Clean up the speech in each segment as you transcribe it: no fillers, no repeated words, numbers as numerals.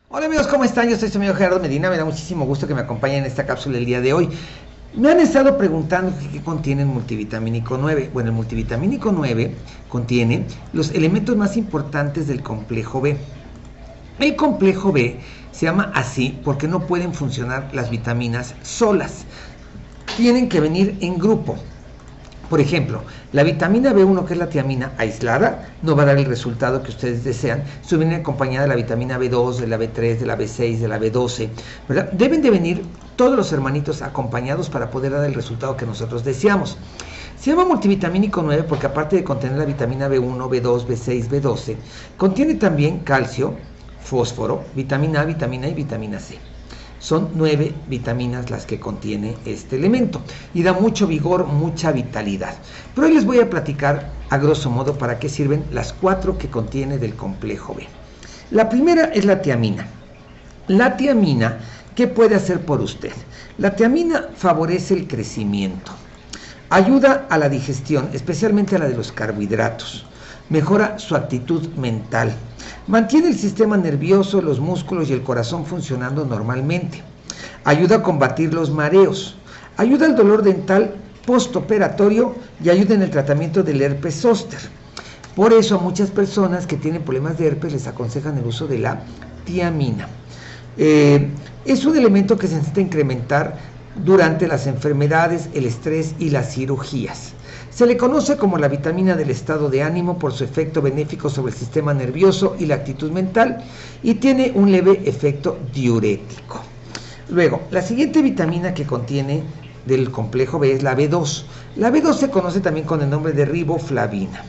Hola amigos, ¿cómo están? Yo soy su amigo Gerardo Medina, me da muchísimo gusto que me acompañen en esta cápsula el día de hoy. Me han estado preguntando qué contiene el multivitamínico 9. Bueno, el multivitamínico 9 contiene los elementos más importantes del complejo B. El complejo B se llama así porque no pueden funcionar las vitaminas solas, tienen que venir en grupo. Por ejemplo, la vitamina B1, que es la tiamina aislada, no va a dar el resultado que ustedes desean. Si viene acompañada de la vitamina B2, de la B3, de la B6, de la B12, ¿verdad? Deben de venir todos los hermanitos acompañados para poder dar el resultado que nosotros deseamos. Se llama multivitamínico 9 porque aparte de contener la vitamina B1, B2, B6, B12, contiene también calcio, fósforo, vitamina A, vitamina E y vitamina C. Son 9 vitaminas las que contiene este elemento y da mucho vigor, mucha vitalidad. Pero hoy les voy a platicar a grosso modo para qué sirven las 4 que contiene del complejo B. La primera es la tiamina. La tiamina, ¿qué puede hacer por usted? La tiamina favorece el crecimiento, ayuda a la digestión, especialmente a la de los carbohidratos, mejora su actitud mental, mantiene el sistema nervioso, los músculos y el corazón funcionando normalmente, ayuda a combatir los mareos, ayuda al dolor dental postoperatorio y ayuda en el tratamiento del herpes zóster. Por eso a muchas personas que tienen problemas de herpes les aconsejan el uso de la tiamina. Es un elemento que se necesita incrementar durante las enfermedades, el estrés y las cirugías. Se le conoce como la vitamina del estado de ánimo por su efecto benéfico sobre el sistema nervioso y la actitud mental y tiene un leve efecto diurético. Luego, la siguiente vitamina que contiene del complejo B es la B2. La B2 se conoce también con el nombre de riboflavina.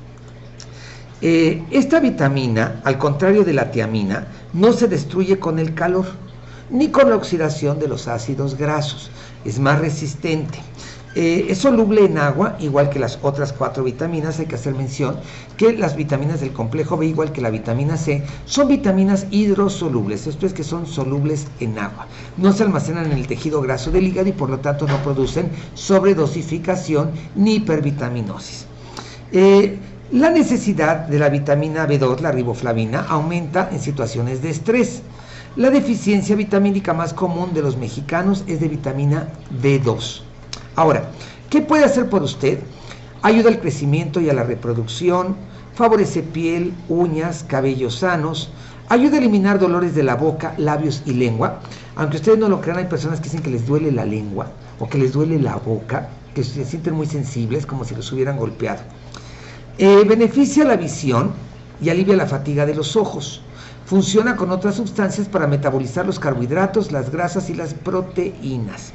Esta vitamina, al contrario de la tiamina, no se destruye con el calor ni con la oxidación de los ácidos grasos. Es más resistente. Es soluble en agua, igual que las otras 4 vitaminas. Hay que hacer mención que las vitaminas del complejo B, igual que la vitamina C, son vitaminas hidrosolubles, esto es que son solubles en agua. No se almacenan en el tejido graso del hígado y por lo tanto no producen sobredosificación ni hipervitaminosis. La necesidad de la vitamina B2, la riboflavina, aumenta en situaciones de estrés. La deficiencia vitamínica más común de los mexicanos es de vitamina B2. Ahora, ¿qué puede hacer por usted? Ayuda al crecimiento y a la reproducción, favorece piel, uñas, cabellos sanos, ayuda a eliminar dolores de la boca, labios y lengua. Aunque ustedes no lo crean, hay personas que dicen que les duele la lengua o que les duele la boca, que se sienten muy sensibles, como si los hubieran golpeado. Beneficia la visión y alivia la fatiga de los ojos. Funciona con otras sustancias para metabolizar los carbohidratos, las grasas y las proteínas.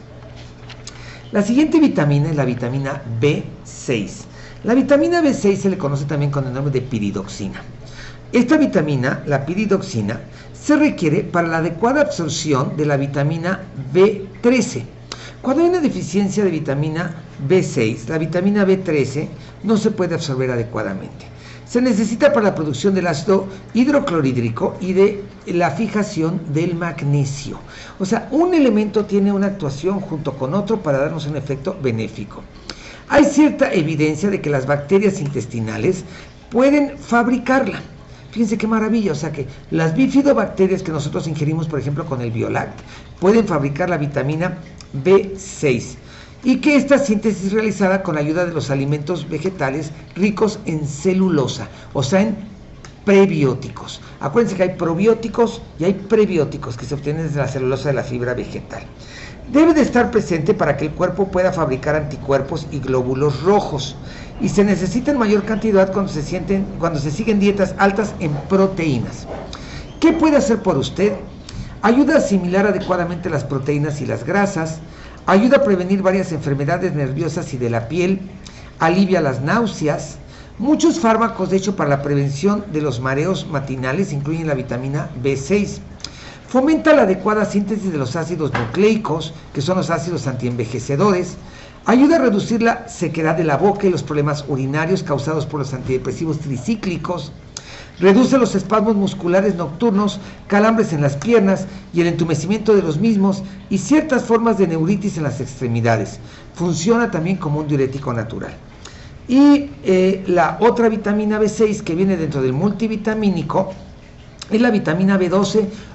La siguiente vitamina es la vitamina B6. La vitamina B6 se le conoce también con el nombre de piridoxina. Esta vitamina, la piridoxina, se requiere para la adecuada absorción de la vitamina B13. Cuando hay una deficiencia de vitamina B6, la vitamina B13 no se puede absorber adecuadamente. Se necesita para la producción del ácido hidroclorhídrico y de la fijación del magnesio. O sea, un elemento tiene una actuación junto con otro para darnos un efecto benéfico. Hay cierta evidencia de que las bacterias intestinales pueden fabricarla. Fíjense qué maravilla, o sea que las bifidobacterias que nosotros ingerimos, por ejemplo, con el Biolact, pueden fabricar la vitamina B6. Y que esta síntesis es realizada con la ayuda de los alimentos vegetales ricos en celulosa, o sea, en prebióticos. Acuérdense que hay probióticos y hay prebióticos que se obtienen desde la celulosa de la fibra vegetal. Debe de estar presente para que el cuerpo pueda fabricar anticuerpos y glóbulos rojos. Y se necesita en mayor cantidad cuando se siguen dietas altas en proteínas. ¿Qué puede hacer por usted? Ayuda a asimilar adecuadamente las proteínas y las grasas, ayuda a prevenir varias enfermedades nerviosas y de la piel, alivia las náuseas. Muchos fármacos, de hecho, para la prevención de los mareos matinales incluyen la vitamina B6. Fomenta la adecuada síntesis de los ácidos nucleicos, que son los ácidos antienvejecedores. Ayuda a reducir la sequedad de la boca y los problemas urinarios causados por los antidepresivos tricíclicos. Reduce los espasmos musculares nocturnos, calambres en las piernas y el entumecimiento de los mismos y ciertas formas de neuritis en las extremidades. Funciona también como un diurético natural. Y la otra vitamina B6 que viene dentro del multivitamínico es la vitamina B12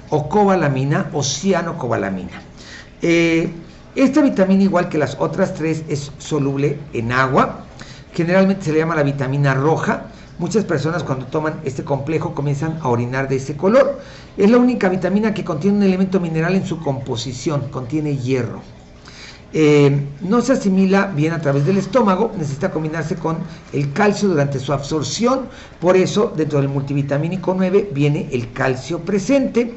o cobalamina o cianocobalamina. Esta vitamina, igual que las otras tres, es soluble en agua. Generalmente se le llama la vitamina roja. Muchas personas cuando toman este complejo comienzan a orinar de ese color. Es la única vitamina que contiene un elemento mineral en su composición, contiene hierro. No se asimila bien a través del estómago, necesita combinarse con el calcio durante su absorción. Por eso dentro del multivitamínico 9 viene el calcio presente.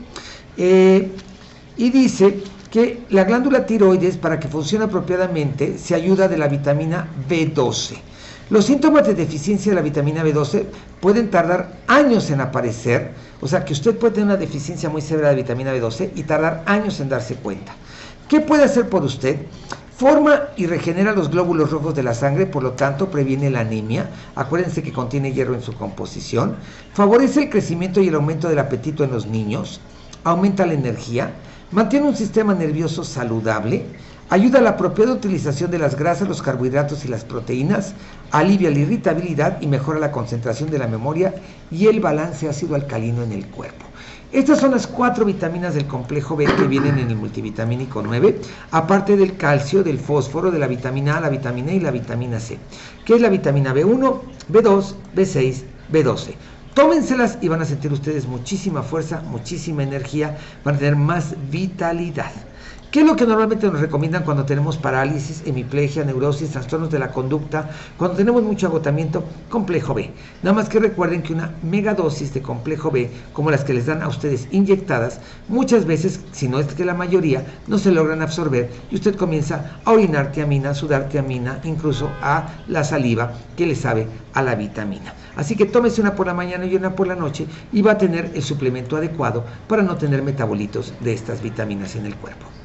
Y dice que la glándula tiroides, para que funcione apropiadamente, se ayuda de la vitamina B12. Los síntomas de deficiencia de la vitamina B12 pueden tardar años en aparecer, o sea que usted puede tener una deficiencia muy severa de vitamina B12 y tardar años en darse cuenta. ¿Qué puede hacer por usted? Forma y regenera los glóbulos rojos de la sangre, por lo tanto previene la anemia. Acuérdense que contiene hierro en su composición. Favorece el crecimiento y el aumento del apetito en los niños. Aumenta la energía. Mantiene un sistema nervioso saludable. Ayuda a la apropiada utilización de las grasas, los carbohidratos y las proteínas, alivia la irritabilidad y mejora la concentración de la memoria y el balance ácido-alcalino en el cuerpo. Estas son las 4 vitaminas del complejo B que vienen en el multivitamínico 9, aparte del calcio, del fósforo, de la vitamina A, la vitamina E y la vitamina C, que es la vitamina B1, B2, B6, B12. Tómenselas y van a sentir ustedes muchísima fuerza, muchísima energía, van a tener más vitalidad. ¿Qué es lo que normalmente nos recomiendan cuando tenemos parálisis, hemiplegia, neurosis, trastornos de la conducta, cuando tenemos mucho agotamiento? Complejo B. Nada más que recuerden que una megadosis de complejo B, como las que les dan a ustedes inyectadas, muchas veces, si no es que la mayoría, no se logran absorber y usted comienza a orinar tiamina, a sudar tiamina, incluso a la saliva que le sabe a la vitamina. Así que tómese una por la mañana y una por la noche y va a tener el suplemento adecuado para no tener metabolitos de estas vitaminas en el cuerpo.